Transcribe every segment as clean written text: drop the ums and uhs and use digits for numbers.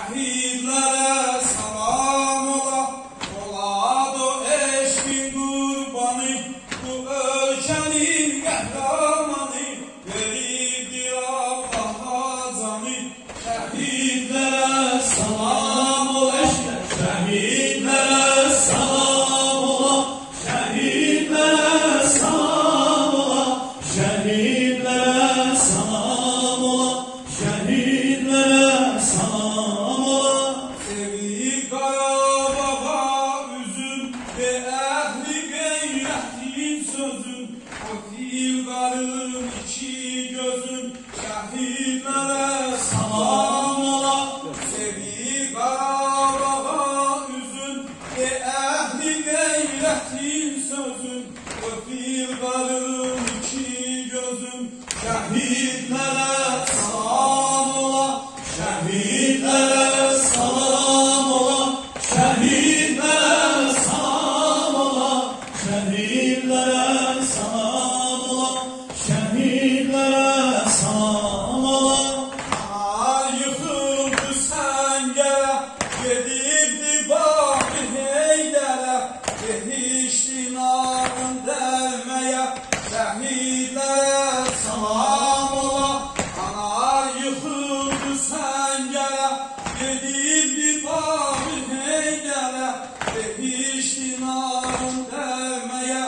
şehidlere selam ola, olad o eşkin kurbanı, bu ölkənin qəhrəmanı, veribdir Allah'a canı. Şehidlere selam ola, şehidlere selam ola, şehidlere selam ola, şehidlere selam ola, şehidlere selam ola. Sevdik Qarabağa üzüm ve ehli geyretin sözün, o filgarın iki gözün, şehidlere selam ola. Sevdik Qarabağa üzüm ve ehli geyretin sözün, o filgarın iki gözün, şehidlere selam ola, şehidlere selam ola, şehidlere selam ola, şehidlere selam ola, şehidlere selam ola. Ana yıkıldı səngərə, gedibdi Babi Heydərə, yetişdi narın dəlməyə, şehidlere selam ola. Ana yıkıldı səngərə, gedibdi Babi Heydərə, yetişdi narın dəlməyə,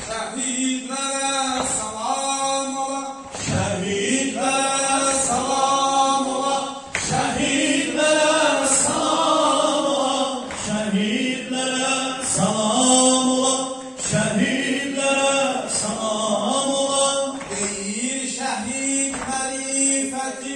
şehidlere selam ola. Şehidlere selam ola, şehidlere selam ola, şehidlere selam ola, şehidlere selam ola. Deyir şehid xəlifəti,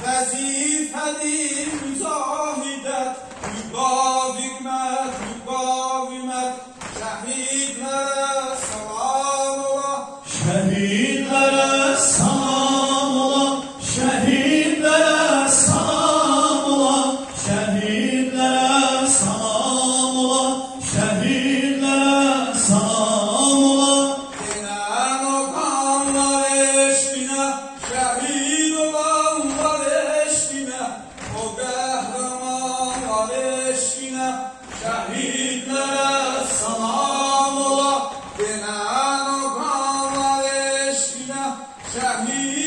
vəzifədir mücahidət, müqavimət, müqavimət, şehidlere selam ola. Şehidlere selam ola, şehidlere selam ola, şehidlere selam ola, şehidlere selam ola. Denen o kanlar eşkine, şehid olanlar eşkine, o qəhrəmanlar eşkine, şehidlere selam ola. Denen o kanlar eşkine, şehid